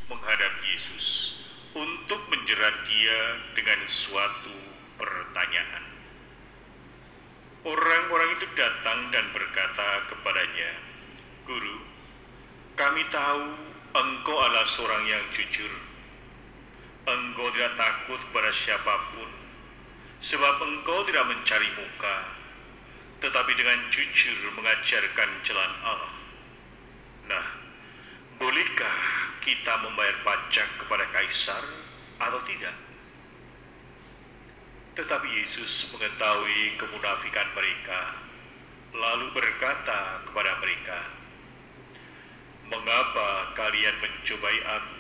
menghadap Yesus untuk menjerat dia dengan suatu pertanyaan. Orang-orang itu datang dan berkata kepadanya, "Guru, kami tahu Engkau adalah seorang yang jujur. Engkau tidak takut kepada siapapun, sebab Engkau tidak mencari muka, tetapi dengan jujur mengajarkan jalan Allah. Nah, bolehkah kita membayar pajak kepada Kaisar atau tidak?" Tetapi Yesus mengetahui kemunafikan mereka, lalu berkata kepada mereka, "Mengapa kalian mencobai aku?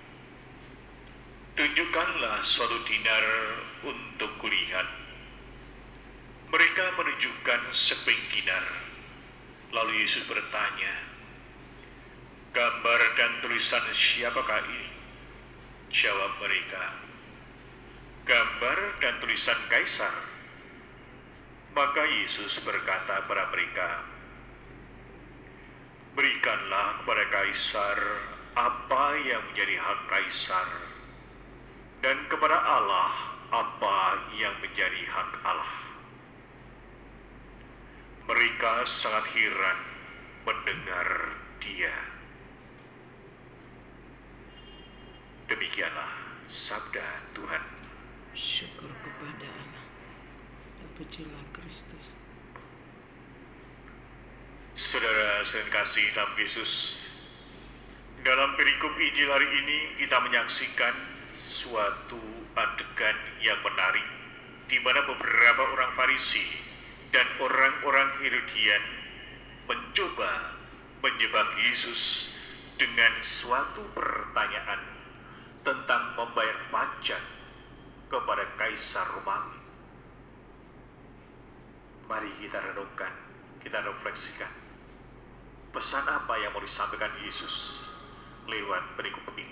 Tunjukkanlah suatu dinar untuk kulihat." Mereka menunjukkan seping dinar. Lalu Yesus bertanya, "Gambar dan tulisan siapakah ini?" Jawab mereka, "Gambar dan tulisan Kaisar." Maka Yesus berkata kepada mereka, "Berikanlah kepada Kaisar apa yang menjadi hak Kaisar, dan kepada Allah apa yang menjadi hak Allah." Mereka sangat heran mendengar dia. Demikianlah sabda Tuhan. Syukur kepada Allah. Terpujilah Kristus. Saudara sekalian kasih dalam Yesus, dalam perikop Injil hari ini kita menyaksikan suatu adegan yang menarik, di mana beberapa orang Farisi dan orang-orang Herodian mencoba menjebak Yesus dengan suatu pertanyaan tentang membayar pajak kepada Kaisar Romawi. Mari kita renungkan, kita refleksikan pesan apa yang mau disampaikan Yesus lewat perikop ini.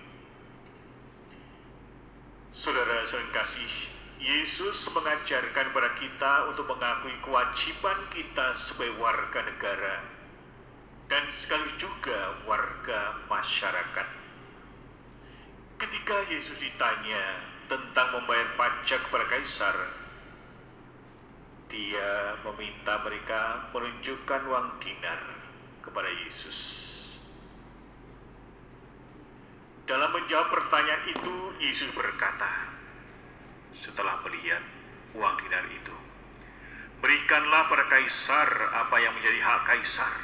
Saudara sekalian kasih, Yesus mengajarkan kepada kita untuk mengakui kewajiban kita sebagai warga negara dan sekaligus juga warga masyarakat. Ketika Yesus ditanya tentang membayar pajak kepada Kaisar, dia meminta mereka menunjukkan uang dinar kepada Yesus. Dalam menjawab pertanyaan itu, Yesus berkata, setelah melihat uang dinar itu, "Berikanlah pada Kaisar apa yang menjadi hak Kaisar."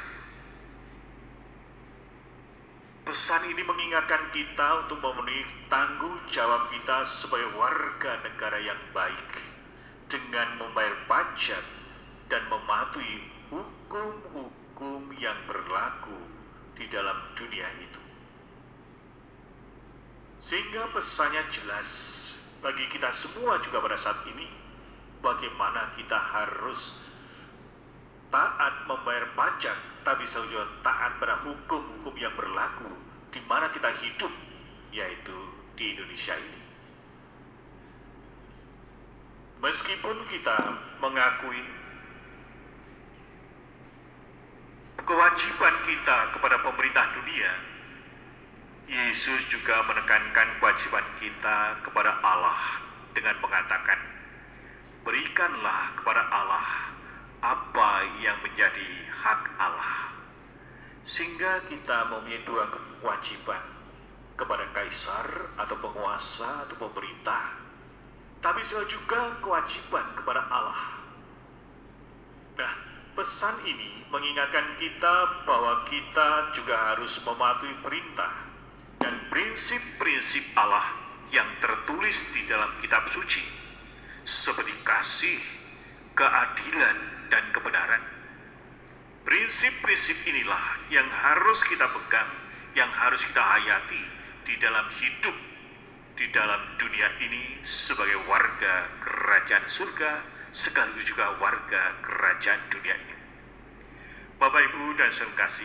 Pesan ini mengingatkan kita untuk memenuhi tanggung jawab kita sebagai warga negara yang baik dengan membayar pajak dan mematuhi hukum-hukum yang berlaku di dalam dunia itu. Sehingga pesannya jelas bagi kita semua juga pada saat ini, bagaimana kita harus taat membayar pajak, tapi juga taat pada hukum-hukum yang berlaku di mana kita hidup, yaitu di Indonesia ini. Meskipun kita mengakui kewajiban kita kepada pemerintah dunia, Yesus juga menekankan kewajiban kita kepada Allah dengan mengatakan, "Berikanlah kepada Allah apa yang menjadi hak Allah." Sehingga kita mempunyai dua kewajiban, kepada Kaisar atau penguasa atau pemerintah, tapi juga kewajiban kepada Allah. Nah, pesan ini mengingatkan kita bahwa kita juga harus mematuhi perintah dan prinsip-prinsip Allah yang tertulis di dalam kitab suci, seperti kasih, keadilan, dan kebenaran. Prinsip-prinsip inilah yang harus kita pegang, yang harus kita hayati di dalam hidup, di dalam dunia ini sebagai warga kerajaan surga, sekaligus juga warga kerajaan dunia ini. Bapak, Ibu, dan saudara kasih,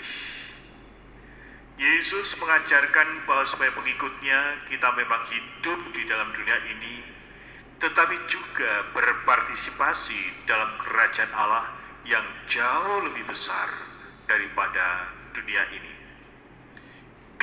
Yesus mengajarkan bahwa sebagai pengikutnya kita memang hidup di dalam dunia ini, tetapi juga berpartisipasi dalam kerajaan Allah yang jauh lebih besar daripada dunia ini. Ketika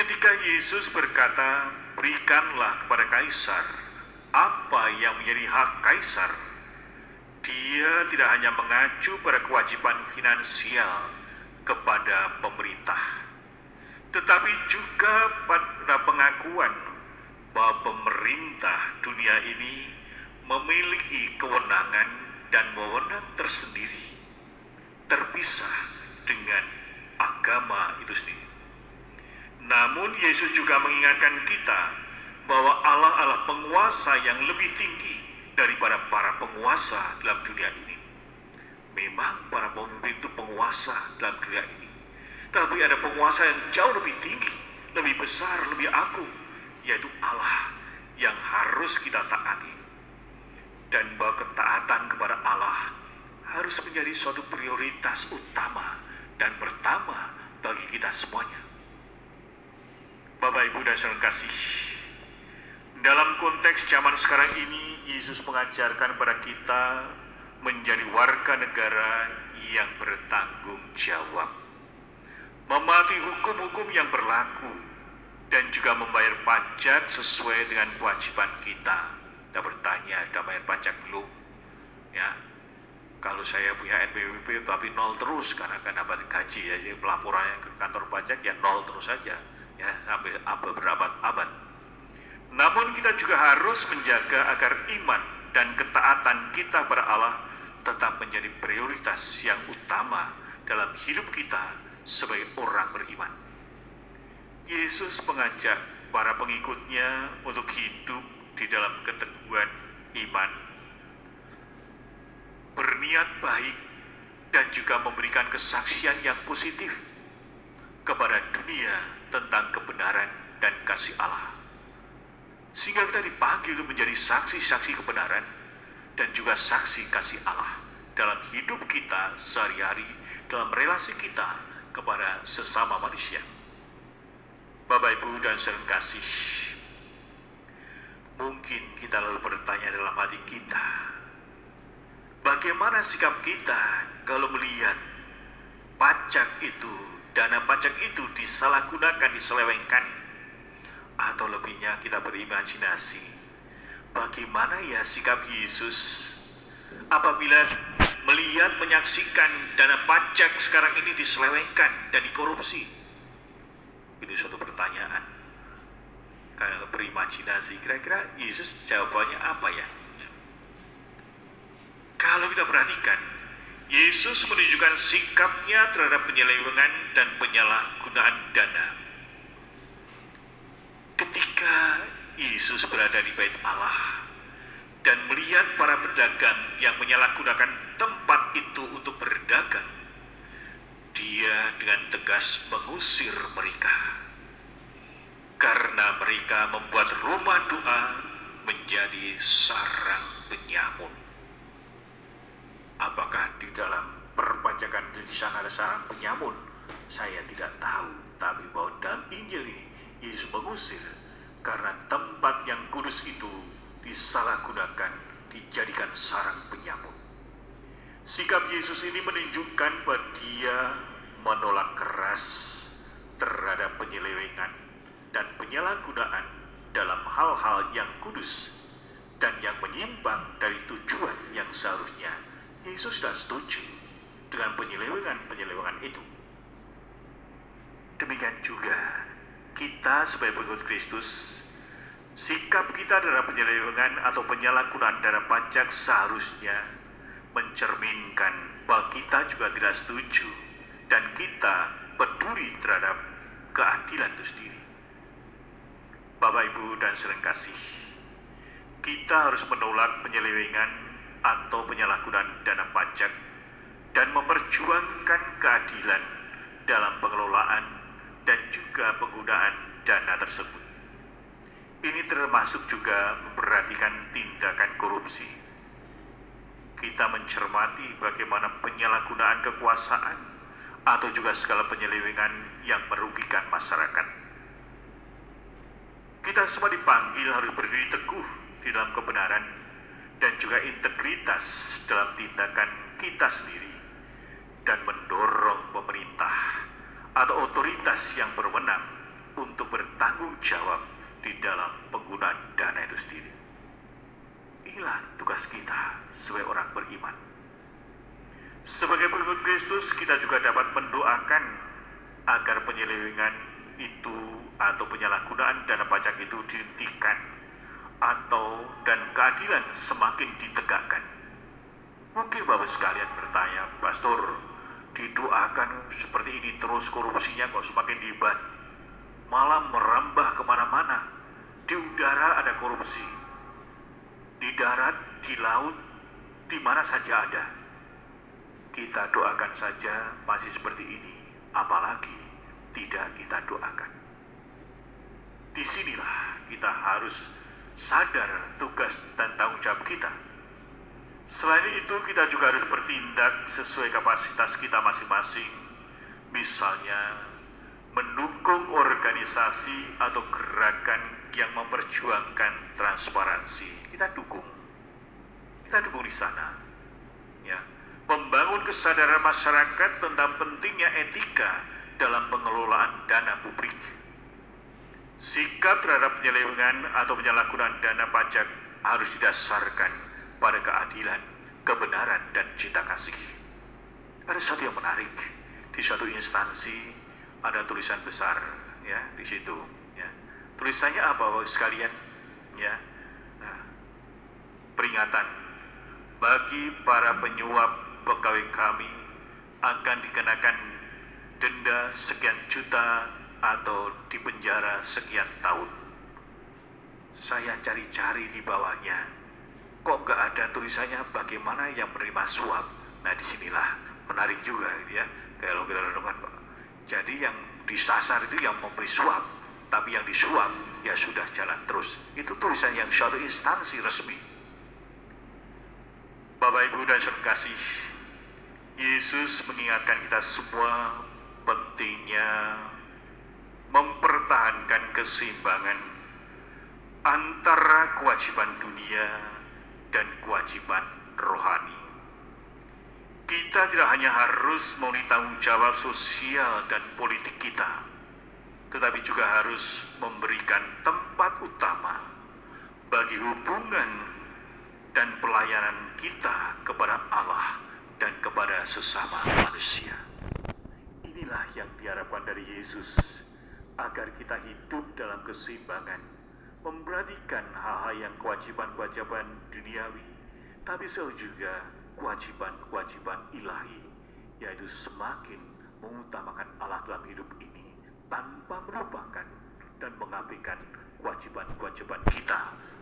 Yesus berkata, berikanlah kepada Kaisar apa yang menjadi hak Kaisar. Dia tidak hanya mengacu pada kewajiban finansial kepada pemerintah, tetapi juga pada pengakuan bahwa pemerintah dunia ini memiliki kewenangan dan wewenang tersendiri, terpisah dengan agama itu sendiri. Namun Yesus juga mengingatkan kita bahwa Allah adalah penguasa yang lebih tinggi daripada para penguasa dalam dunia ini. Memang para pemimpin itu penguasa dalam dunia ini, tapi ada penguasa yang jauh lebih tinggi, lebih besar, lebih agung, yaitu Allah yang harus kita taati. Dan bahwa ketaatan kepada Allah harus menjadi suatu prioritas utama dan pertama bagi kita semuanya. Bapak, Ibu, dan saudara kasih, dalam konteks zaman sekarang ini, Yesus mengajarkan pada kita menjadi warga negara yang bertanggung jawab, mematuhi hukum-hukum yang berlaku, dan juga membayar pajak sesuai dengan kewajiban kita. Kita bertanya, sudah bayar pajak belum? Ya, kalau saya punya NPWP tapi nol terus karena kan dapat gaji ya, jadi pelaporannya ke kantor pajak ya nol terus saja, ya sampai berabad-abad. Namun kita juga harus menjaga agar iman dan ketaatan kita pada Allah tetap menjadi prioritas yang utama dalam hidup kita sebagai orang beriman. Yesus mengajak para pengikutnya untuk hidup di dalam keteguhan iman, berniat baik, dan juga memberikan kesaksian yang positif kepada dunia tentang kebenaran dan kasih Allah. Sehingga kita dipanggil untuk menjadi saksi-saksi kebenaran dan juga saksi kasih Allah dalam hidup kita sehari-hari, dalam relasi kita kepada sesama manusia. Bapak, Ibu, dan saudara kasih, mungkin kita lalu bertanya dalam hati kita, bagaimana sikap kita kalau melihat pajak itu, dana pajak itu disalahgunakan, diselewengkan? Atau lebihnya kita berimajinasi, bagaimana ya sikap Yesus apabila melihat, menyaksikan dana pajak sekarang ini diselewengkan dan dikorupsi? Ini suatu pertanyaan. Kalau berimajinasi, kira-kira Yesus jawabannya apa ya? Kalau kita perhatikan, Yesus menunjukkan sikapnya terhadap penyelewengan dan penyalahgunaan dana. Ketika Yesus berada di Bait Allah dan melihat para pedagang yang menyalahgunakan tempat itu untuk berdagang, Dia dengan tegas mengusir mereka karena mereka membuat rumah doa menjadi sarang penyamun. Apakah di dalam perpajakan di sana ada sarang penyamun? Saya tidak tahu, tapi bahwa dalam Injil ini Yesus mengusir karena tempat yang kudus itu disalahgunakan, dijadikan sarang penyamun. Sikap Yesus ini menunjukkan bahwa Dia menolak keras terhadap penyelewengan dan penyalahgunaan dalam hal-hal yang kudus dan yang menyimpang dari tujuan yang seharusnya. Yesus tidak setuju dengan penyelewengan itu. Demikian juga kita sebagai pengikut Kristus, sikap kita terhadap penyelewengan atau penyalahgunaan dana pajak seharusnya mencerminkan bahwa kita juga tidak setuju dan kita peduli terhadap keadilan itu sendiri. Bapak, Ibu, dan saudara kasih, kita harus menolak penyelewengan atau penyalahgunaan dana pajak dan memperjuangkan keadilan dalam pengelolaan dan juga penggunaan dana tersebut. Ini termasuk juga memperhatikan tindakan korupsi. Kita mencermati bagaimana penyalahgunaan kekuasaan atau juga segala penyelewengan yang merugikan masyarakat. Kita semua dipanggil harus berdiri teguh di dalam kebenaran dan juga integritas dalam tindakan kita sendiri dan mendorong pemerintah atau otoritas yang berwenang untuk bertanggung jawab di dalam penggunaan dana itu sendiri. Inilah tugas kita sebagai orang beriman. Sebagai pengikut Kristus, kita juga dapat mendoakan agar penyelewengan itu atau penyalahgunaan dana pajak itu dihentikan dan keadilan semakin ditegakkan. Mungkin Bapak sekalian bertanya, Pastor, didoakan seperti ini terus korupsinya kok semakin hebat, malah merambah kemana-mana. Di udara ada korupsi, di darat, di laut, di mana saja ada. Kita doakan saja masih seperti ini, apalagi tidak kita doakan. Disinilah kita harus sadar tugas dan tanggung jawab kita. Selain itu, kita juga harus bertindak sesuai kapasitas kita masing-masing. Misalnya, mendukung organisasi atau gerakan yang memperjuangkan transparansi. Kita dukung di sana. Ya, membangun kesadaran masyarakat tentang pentingnya etika dalam pengelolaan dana publik. Sikap terhadap penyelewengan atau penyalahgunaan dana pajak harus didasarkan pada keadilan, kebenaran, dan cinta kasih. Ada sesuatu yang menarik di suatu instansi, ada tulisan besar ya di situ. Ya. Tulisannya apa, Bapak sekalian? Ya, nah, peringatan bagi para penyuap pegawai kami akan dikenakan denda sekian juta atau dipenjara sekian tahun. Saya cari-cari di bawahnya, kok nggak ada tulisannya bagaimana yang menerima suap. Nah, disinilah menarik juga ya, kalau kita renungkan, Pak. Jadi yang disasar itu yang memberi suap, tapi yang disuap ya sudah jalan terus. Itu tulisan yang suatu instansi resmi. Bapak Ibu dan saudara kasih, Yesus mengingatkan kita semua pentingnya mempertahankan keseimbangan antara kewajiban dunia dan kewajiban rohani. Kita tidak hanya harus memenuhi tanggung jawab sosial dan politik kita, tetapi juga harus memberikan tempat utama bagi hubungan dan pelayanan kita kepada Allah dan kepada sesama manusia. Inilah yang diharapkan dari Yesus, agar kita hidup dalam keseimbangan, memperhatikan hal-hal yang kewajiban-kewajiban duniawi, tapi juga kewajiban-kewajiban ilahi, yaitu semakin mengutamakan Allah dalam hidup ini tanpa melupakan dan mengabaikan kewajiban-kewajiban kita